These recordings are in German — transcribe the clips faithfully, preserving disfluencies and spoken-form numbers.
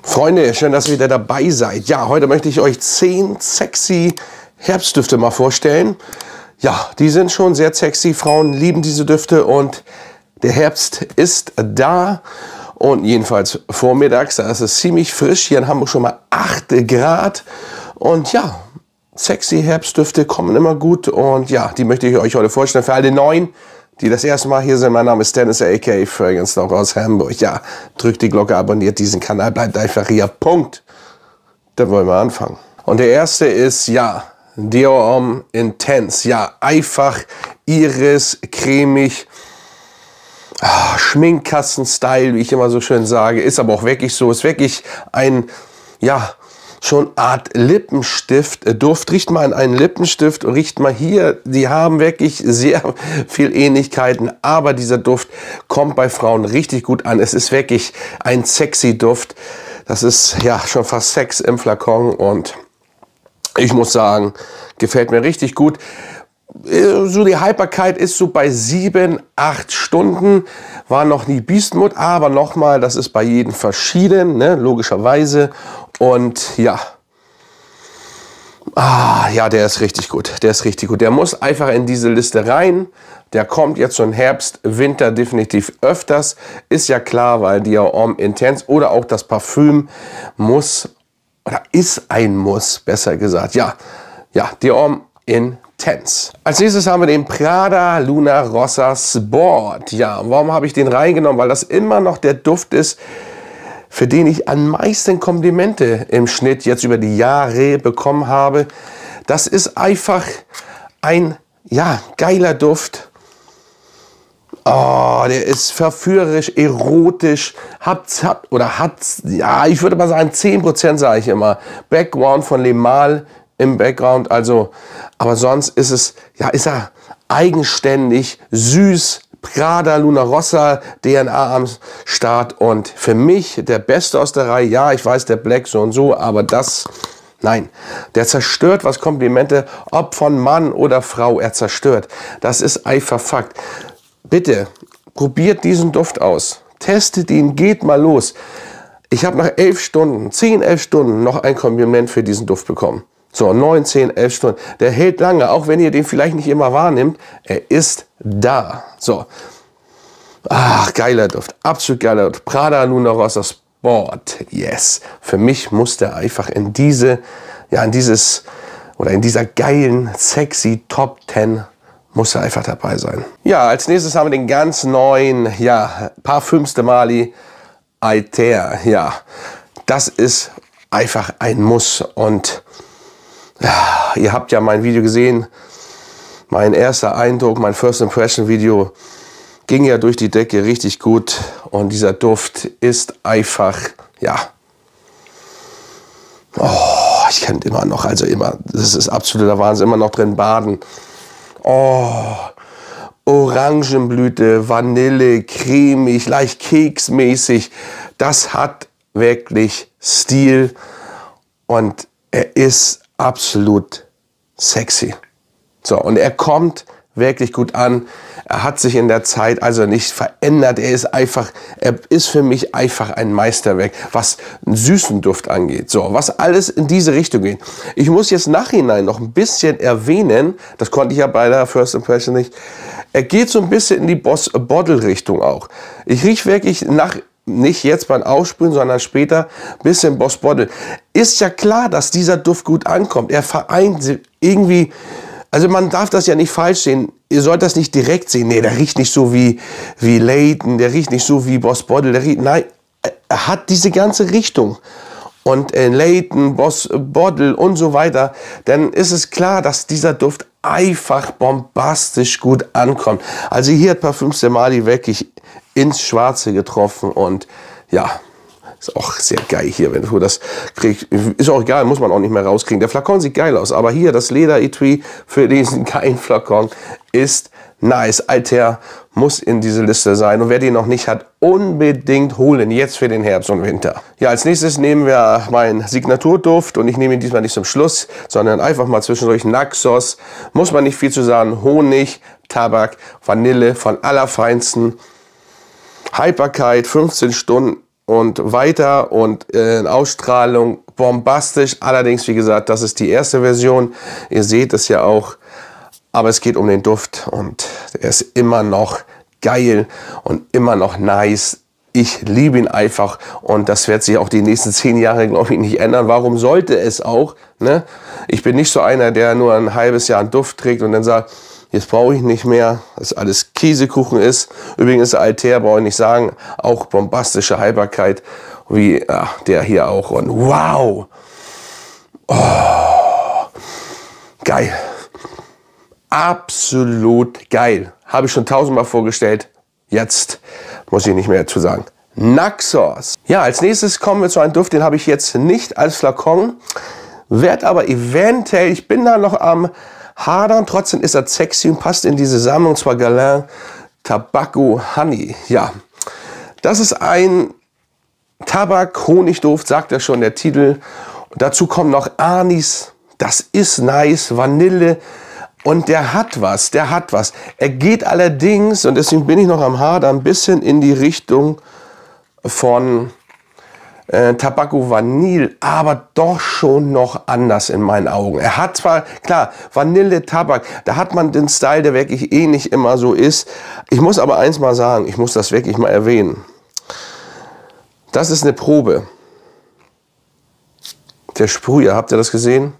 Freunde, schön, dass ihr wieder dabei seid. Ja, heute möchte ich euch zehn sexy Herbstdüfte mal vorstellen. Ja, die sind schon sehr sexy. Frauen lieben diese Düfte und der Herbst ist da. Und jedenfalls vormittags, da ist es ziemlich frisch. Hier in Hamburg schon mal acht Grad. Und ja, sexy Herbstdüfte kommen immer gut. Und ja, die möchte ich euch heute vorstellen. Für alle Neuen, die das erste Mal hier sind, mein Name ist Dennis, aka Fragrance Dog aus Hamburg. Ja, drückt die Glocke, abonniert diesen Kanal, bleibt einfach hier. Punkt. Dann wollen wir anfangen. Und der erste ist, ja, Dior Homme Intense. Ja, einfach iris, cremig. Ah, Schminkkasten-Style, wie ich immer so schön sage, ist aber auch wirklich so, ist wirklich ein, ja, schon Art Lippenstift. Duft, riecht mal an einen Lippenstift und riecht mal hier, die haben wirklich sehr viel Ähnlichkeiten, aber dieser Duft kommt bei Frauen richtig gut an. Es ist wirklich ein sexy Duft, das ist ja schon fast Sex im Flakon und ich muss sagen, gefällt mir richtig gut. So die Haltbarkeit ist so bei sieben, acht Stunden, war noch nie Beast Mode, aber nochmal, das ist bei jedem verschieden, ne, logischerweise. Und ja, ah, ja, der ist richtig gut, der ist richtig gut. Der muss einfach in diese Liste rein. Der kommt jetzt so im Herbst, Winter definitiv öfters, ist ja klar, weil Dior Homme Intense oder auch das Parfüm muss, oder ist ein Muss, besser gesagt. Ja, ja, Dior Homme Intense. Als nächstes haben wir den Prada Luna Rossa Sport. Ja, warum habe ich den reingenommen? Weil das immer noch der Duft ist, für den ich am meisten Komplimente im Schnitt jetzt über die Jahre bekommen habe. Das ist einfach ein, ja, geiler Duft. Oh, der ist verführerisch, erotisch, hat, hat oder hat, ja, ich würde mal sagen, zehn Prozent sage ich immer. Background von Le Mal im Background, also, aber sonst ist es, ja, ist er eigenständig, süß, Prada Luna Rossa, D N A am Start und für mich der Beste aus der Reihe. Ja, ich weiß, der Black so und so, aber das, nein, der zerstört, was Komplimente, ob von Mann oder Frau, er zerstört. Das ist einfach Fakt. Bitte, probiert diesen Duft aus, testet ihn, geht mal los. Ich habe nach elf Stunden, zehn, elf Stunden noch ein Kompliment für diesen Duft bekommen. So, neun, zehn, elf Stunden. Der hält lange, auch wenn ihr den vielleicht nicht immer wahrnimmt. Er ist da. So. Ach, geiler Duft. Absolut geiler Duft. Prada Luna Rossa Sport. Yes. Für mich muss der einfach in diese, ja, in dieses, oder in dieser geilen, sexy Top zehn muss er einfach dabei sein. Ja, als nächstes haben wir den ganz neuen, ja, Parfüms de Marly Alter. Ja, das ist einfach ein Muss und ja, ihr habt ja mein Video gesehen, mein erster Eindruck, mein First Impression Video ging ja durch die Decke richtig gut und dieser Duft ist einfach, ja, oh, ich kann immer noch, also immer, das ist absoluter Wahnsinn, immer noch drin baden. Oh, Orangenblüte, Vanille, cremig, leicht keksmäßig, das hat wirklich Stil und er ist absolut sexy. So, und er kommt wirklich gut an. Er hat sich in der Zeit also nicht verändert. Er ist einfach, er ist für mich einfach ein Meisterwerk, was einen süßen Duft angeht. So, was alles in diese Richtung geht. Ich muss jetzt nachhinein noch ein bisschen erwähnen, das konnte ich ja bei der First Impression nicht. Er geht so ein bisschen in die Boss Bottle Richtung auch. Ich rieche wirklich nach, nicht jetzt beim Aussprühen, sondern später, bisschen Boss Bottle. Ist ja klar, dass dieser Duft gut ankommt. Er vereint irgendwie, also man darf das ja nicht falsch sehen. Ihr sollt das nicht direkt sehen. Nee, der riecht nicht so wie, wie Layton, der riecht nicht so wie Boss Bottle. Der riecht, nein, er hat diese ganze Richtung. Und äh, Layton, Boss Bottle und so weiter. Dann ist es klar, dass dieser Duft einfach bombastisch gut ankommt. Also hier hat Parfüms de Marly wirklich ins Schwarze getroffen und ja, ist auch sehr geil hier, wenn du das kriegst. Ist auch egal, muss man auch nicht mehr rauskriegen. Der Flakon sieht geil aus, aber hier das Leder-Etui für diesen geilen Flakon ist nice. Alter muss in diese Liste sein und wer den noch nicht hat, unbedingt holen, jetzt für den Herbst und Winter. Ja, als nächstes nehmen wir meinen Signaturduft und ich nehme ihn diesmal nicht zum Schluss, sondern einfach mal zwischendurch Naxos. Muss man nicht viel zu sagen, Honig, Tabak, Vanille von allerfeinsten. Haltbarkeit fünfzehn Stunden, und weiter und äh, in Ausstrahlung bombastisch. Allerdings, wie gesagt, das ist die erste Version. Ihr seht es ja auch. Aber es geht um den Duft und er ist immer noch geil und immer noch nice. Ich liebe ihn einfach und das wird sich auch die nächsten zehn Jahre, glaube ich, nicht ändern. Warum sollte es auch? Ne? Ich bin nicht so einer, der nur ein halbes Jahr einen Duft trägt und dann sagt, jetzt brauche ich nicht mehr, dass alles Käsekuchen ist. Übrigens ist Altair, brauche ich nicht sagen, auch bombastische Haltbarkeit, wie ja, der hier auch. Und wow! Oh, geil! Absolut geil! Habe ich schon tausendmal vorgestellt. Jetzt muss ich nicht mehr dazu sagen. Naxos. Ja, als nächstes kommen wir zu einem Duft, den habe ich jetzt nicht als Flakon, werde aber eventuell, ich bin da noch am Hadern, trotzdem ist er sexy und passt in diese Sammlung, und zwar Guerlain Tobacco Honey. Ja, das ist ein Tabak-Honigduft, sagt ja schon der Titel. Und dazu kommt noch Anis, das ist nice, Vanille. Und der hat was, der hat was. Er geht allerdings, und deswegen bin ich noch am Hadern, ein bisschen in die Richtung von äh, Tobacco Vanille, aber doch schon noch anders in meinen Augen. Er hat zwar, klar, Vanille, Tabak, da hat man den Style, der wirklich eh nicht immer so ist. Ich muss aber eins mal sagen, ich muss das wirklich mal erwähnen. Das ist eine Probe. Der Sprüher, habt ihr das gesehen?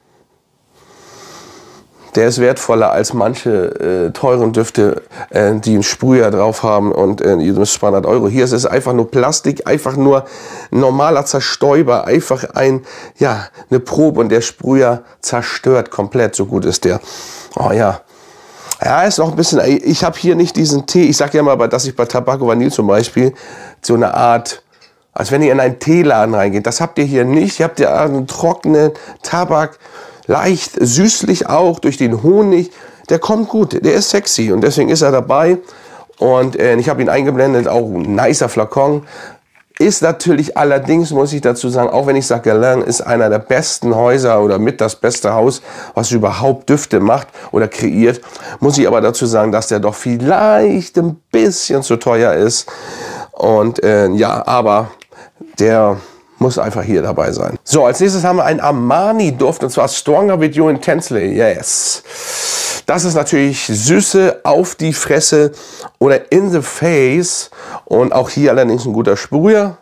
Der ist wertvoller als manche äh, teuren Düfte, äh, die einen Sprüher drauf haben und äh, zweihundert Euro. Hier ist es einfach nur Plastik, einfach nur ein normaler Zerstäuber, einfach ein, ja, eine Probe und der Sprüher zerstört komplett, so gut ist der. Oh ja. Ja, ist noch ein bisschen, ich habe hier nicht diesen Tee, ich sage ja mal, dass ich bei Tobacco Vanille zum Beispiel so eine Art, als wenn ihr in einen Teeladen reingeht, das habt ihr hier nicht, ihr habt ja einen trockenen Tabak, leicht süßlich auch durch den Honig. Der kommt gut, der ist sexy und deswegen ist er dabei. Und äh, ich habe ihn eingeblendet, auch ein nicer Flakon. Ist natürlich allerdings, muss ich dazu sagen, auch wenn ich sage, Guerlain ist einer der besten Häuser oder mit das beste Haus, was überhaupt Düfte macht oder kreiert, muss ich aber dazu sagen, dass der doch vielleicht ein bisschen zu teuer ist. Und äh, ja, aber der muss einfach hier dabei sein. So, als nächstes haben wir einen Armani-Duft, und zwar Stronger With You Intensely. Yes. Das ist natürlich Süße auf die Fresse oder in the face. Und auch hier allerdings ein guter Sprüher.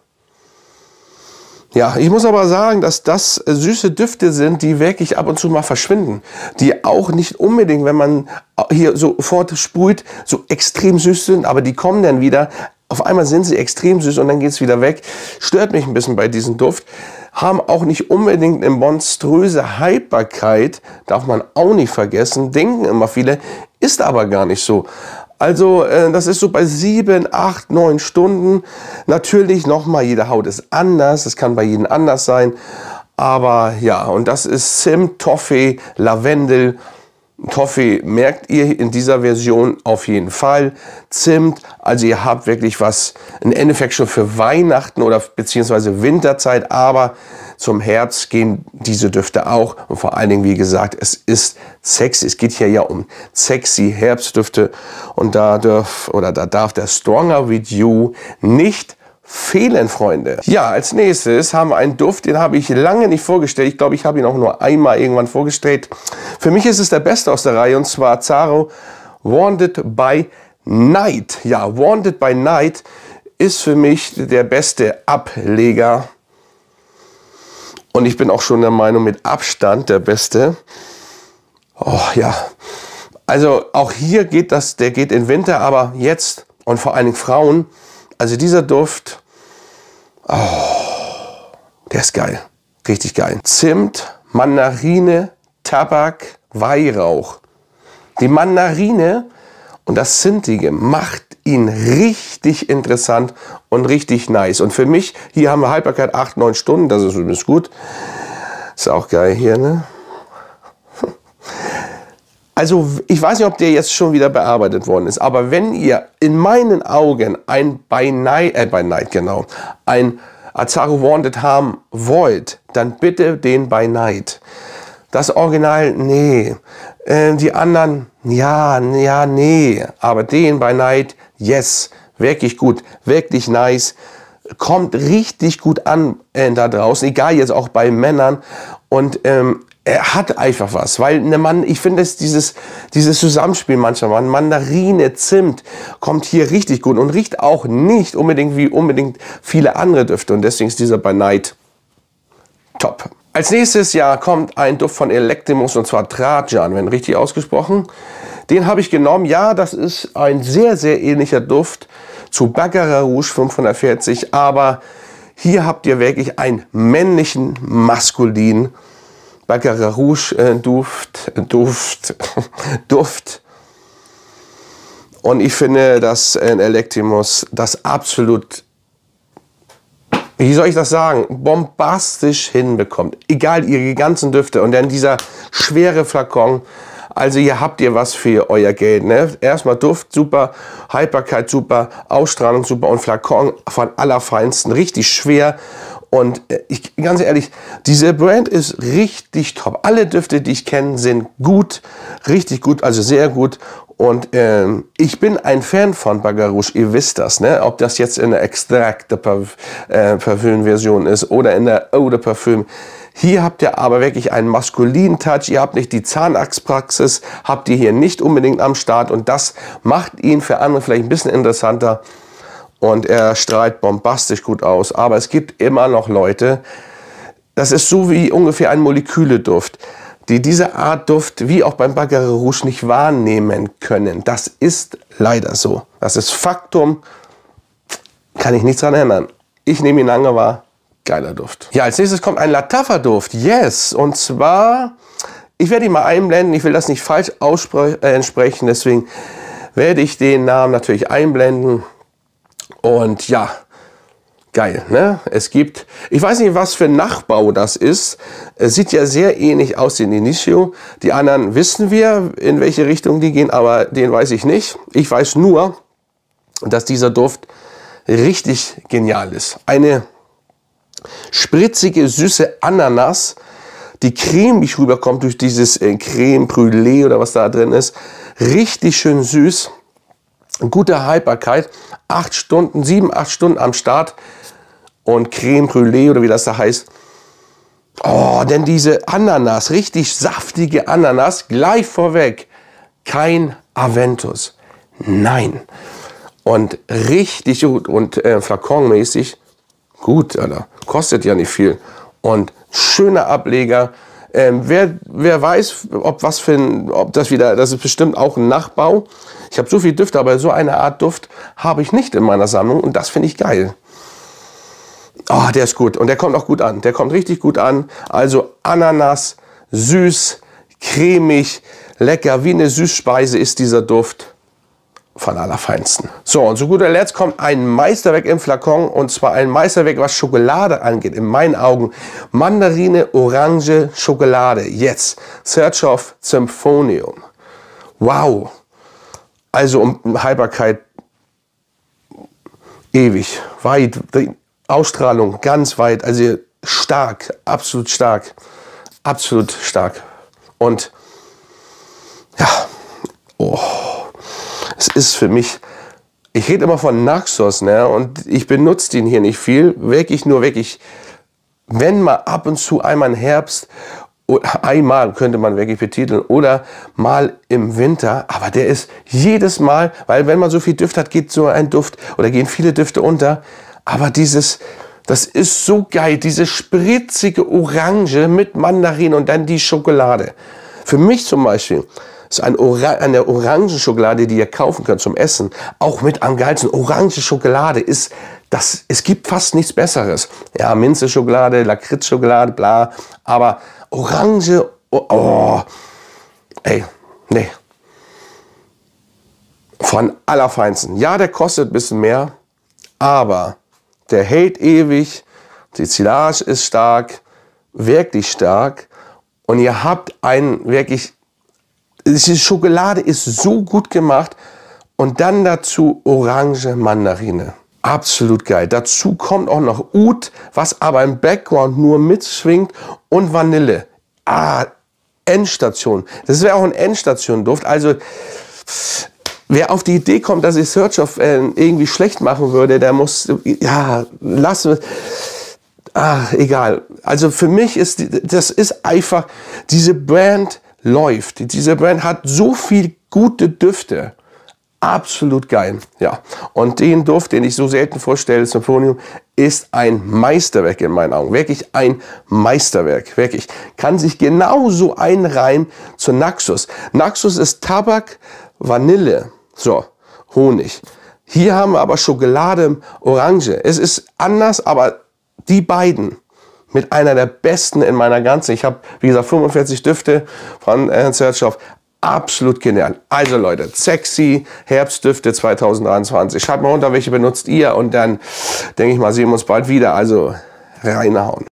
Ja, ich muss aber sagen, dass das süße Düfte sind, die wirklich ab und zu mal verschwinden. Die auch nicht unbedingt, wenn man hier sofort sprüht, so extrem süß sind, aber die kommen dann wieder. Auf einmal sind sie extrem süß und dann geht es wieder weg. Stört mich ein bisschen bei diesem Duft. Haben auch nicht unbedingt eine monströse Haltbarkeit, darf man auch nicht vergessen. Denken immer viele, ist aber gar nicht so. Also äh, das ist so bei sieben, acht, neun Stunden. Natürlich nochmal, jede Haut ist anders, das kann bei jedem anders sein. Aber ja, und das ist Zimt, Toffee, Lavendel. Toffee merkt ihr in dieser Version auf jeden Fall. Zimt, also ihr habt wirklich was, im Endeffekt schon für Weihnachten oder beziehungsweise Winterzeit, aber zum Herbst gehen diese Düfte auch. Und vor allen Dingen, wie gesagt, es ist sexy. Es geht hier ja um sexy Herbstdüfte und da darf, oder da darf der Stronger With You nicht fehlen, Freunde. Ja, als nächstes haben wir einen Duft, den habe ich lange nicht vorgestellt. Ich glaube, ich habe ihn auch nur einmal irgendwann vorgestellt. Für mich ist es der beste aus der Reihe und zwar Zaro Wanted by Night. Ja, Wanted by Night ist für mich der beste Ableger. Und ich bin auch schon der Meinung, mit Abstand der beste. Oh ja, also auch hier geht das, der geht in Winter, aber jetzt und vor allen Dingen Frauen, also dieser Duft, oh, der ist geil, richtig geil. Zimt, Mandarine, Tabak, Weihrauch. Die Mandarine und das Zimtige macht ihn richtig interessant und richtig nice. Und für mich, hier haben wir Haltbarkeit acht, neun Stunden, das ist übrigens gut. Ist auch geil hier, ne? Also ich weiß nicht, ob der jetzt schon wieder bearbeitet worden ist, aber wenn ihr in meinen Augen ein By Night, äh, By Night genau, ein Zaro Wanted haben wollt, dann bitte den By Night. Das Original, nee. Äh, die anderen, ja, ja, nee. Aber den By Night, yes. Wirklich gut, wirklich nice. kommt richtig gut an äh, da draußen, egal jetzt auch bei Männern. Und ähm, er hat einfach was, weil ne Mann, ich finde es dieses, dieses Zusammenspiel manchmal, Mandarine, Zimt, kommt hier richtig gut und riecht auch nicht unbedingt wie unbedingt viele andere Düfte. Und deswegen ist dieser bei Night top. Als nächstes ja kommt ein Duft von Electimus und zwar Trajan, wenn richtig ausgesprochen. Den habe ich genommen. Ja, das ist ein sehr, sehr ähnlicher Duft zu Baccarat Rouge fünfhundertvierzig, aber hier habt ihr wirklich einen männlichen, maskulinen Baccarat Rouge äh, Duft, Duft, Duft. Und ich finde, dass äh, Electimus das absolut, wie soll ich das sagen, bombastisch hinbekommt. Egal, ihre ganzen Düfte und dann dieser schwere Flakon. Also hier habt ihr was für euer Geld. Ne? Erstmal Duft super, Haltbarkeit super, Ausstrahlung super und Flakon von allerfeinsten, richtig schwer. Und ich, ganz ehrlich, diese Brand ist richtig top. Alle Düfte, die ich kenne, sind gut, richtig gut, also sehr gut. Und ähm, ich bin ein Fan von Baccarat Rouge, ihr wisst das, ne? Ob das jetzt in der Extract der Parf äh, Parfüm-Version ist oder in der Eau de Parfüm. Hier habt ihr aber wirklich einen maskulinen Touch, ihr habt nicht die Zahnarztpraxis, habt ihr hier nicht unbedingt am Start und das macht ihn für andere vielleicht ein bisschen interessanter und er strahlt bombastisch gut aus. Aber es gibt immer noch Leute, das ist so wie ungefähr ein Moleküleduft, die diese Art Duft, wie auch beim Baccarat Rouge, nicht wahrnehmen können. Das ist leider so. Das ist Faktum, kann ich nichts daran ändern. Ich nehme ihn lange wahr. Geiler Duft. Ja, als nächstes kommt ein Lattafa-Duft. Yes. Und zwar, ich werde ihn mal einblenden. Ich will das nicht falsch aussprechen. Deswegen werde ich den Namen natürlich einblenden. Und ja, geil, ne? Es gibt, ich weiß nicht, was für ein Nachbau das ist. Es sieht ja sehr ähnlich aus den Initio. Die anderen wissen wir, in welche Richtung die gehen, aber den weiß ich nicht. Ich weiß nur, dass dieser Duft richtig genial ist. Eine spritzige, süße Ananas, die cremig rüberkommt durch dieses äh, Creme Brûlée oder was da drin ist. Richtig schön süß, gute Haltbarkeit, acht Stunden, sieben, acht Stunden am Start und Creme Brûlée oder wie das da heißt. Oh, denn diese Ananas, richtig saftige Ananas, gleich vorweg, kein Aventus, nein. Und richtig gut und äh, flakonmäßig gut, Alter. Kostet ja nicht viel. Und schöner Ableger. Ähm, wer, wer weiß, ob was für ein, ob das wieder, das ist bestimmt auch ein Nachbau. Ich habe so viel Düfte, aber so eine Art Duft habe ich nicht in meiner Sammlung und das finde ich geil. Oh, der ist gut und der kommt auch gut an. Der kommt richtig gut an. Also Ananas, süß, cremig, lecker, wie eine Süßspeise ist dieser Duft. Von allerfeinsten. So, und zu guter Letzt kommt ein Meisterwerk im Flakon und zwar ein Meisterwerk, was Schokolade angeht. In meinen Augen Mandarine, Orange, Schokolade. Jetzt Search of Symphonium. Wow. Also um Haltbarkeit ewig, weit, Ausstrahlung ganz weit, also stark, absolut stark, absolut stark. Und ja, oh. Es ist für mich, ich rede immer von Naxos, ne? Und ich benutze den hier nicht viel, wirklich nur wirklich, wenn mal ab und zu einmal im Herbst, oder einmal könnte man wirklich betiteln, oder mal im Winter, aber der ist jedes Mal, weil wenn man so viel Duft hat, geht so ein Duft oder gehen viele Düfte unter, aber dieses, das ist so geil, diese spritzige Orange mit Mandarin und dann die Schokolade. Für mich zum Beispiel ist ein Ora eine Orangenschokolade, die ihr kaufen könnt zum Essen, auch mit am geilsten. Orange Schokolade ist, das, es gibt fast nichts Besseres. Ja, Minze-Schokolade, Lakritz-Schokolade, bla, aber Orange, oh, oh, ey, nee. Von allerfeinsten. Ja, der kostet ein bisschen mehr, aber der hält ewig, die Silage ist stark, wirklich stark und ihr habt einen wirklich, die Schokolade ist so gut gemacht und dann dazu Orange Mandarine. Absolut geil. Dazu kommt auch noch Oud, was aber im Background nur mitschwingt und Vanille. Ah, Endstation. Das wäre auch ein Endstation-Duft. Also wer auf die Idee kommt, dass ich Search of Ellen irgendwie schlecht machen würde, der muss, ja, lassen wir, ah, egal. Also für mich ist, das ist einfach, diese Brand läuft. Diese Brand hat so viel gute Düfte. Absolut geil, ja. Und den Duft, den ich so selten vorstelle, Symphonium, ist ein Meisterwerk in meinen Augen. Wirklich ein Meisterwerk, wirklich. Kann sich genauso einreihen zu Naxos. Naxos ist Tabak, Vanille, so, Honig. Hier haben wir aber Schokolade, Orange. Es ist anders, aber die beiden mit einer der besten in meiner ganzen, ich habe, wie gesagt, fünfundvierzig Düfte von äh, Search of, absolut genial. Also Leute, sexy Herbstdüfte zweitausenddreiundzwanzig. Schreibt mal runter, welche benutzt ihr und dann denke ich mal, sehen wir uns bald wieder. Also reinhauen.